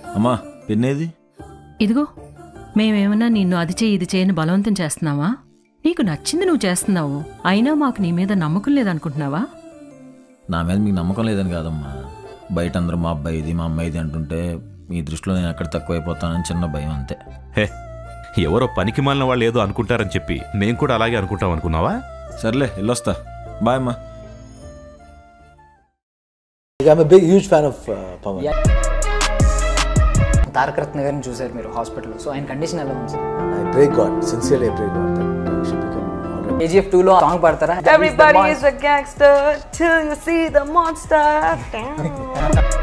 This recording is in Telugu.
అమ్మా పెన్నేది? ఇదిగో, మేమేమన్నా నిన్ను అది చేయి ఇది చేయని బలవంతం చేస్తున్నావా? నీకు నచ్చింది నువ్వు చేస్తున్నావు, అయినా మాకు నీ మీద నమ్మకం లేదనుకుంటున్నావా? నా మీద మీకు నమ్మకం లేదని కాదమ్మా, బయట అందరూ మా అబ్బాయిది మా అమ్మాయిది అంటుంటే మీ దృష్టిలో నేను ఎక్కడ తక్కువైపోతానని చిన్న భయం అంతే. హే, ఎవరో పనికి మాలిన వాళ్ళు ఏదో అనుకుంటారని చెప్పి మేము కూడా అలాగే అనుకుంటాం అనుకున్నావా? సర్లే వెళ్ళొస్తా, బాయ్ అమ్మా. I'm a big huge fan of Pawan. Tarakaratna గారిని చూశారు మీరు హాస్పిటల్లో, సో ఆయన కండిషన్ ఎలా ఉంది? I pray God, sincerely I pray God that she become all right. KGF 2 లో సాంగ్ పాడతారా? Everybody is a gangster till you see the monster.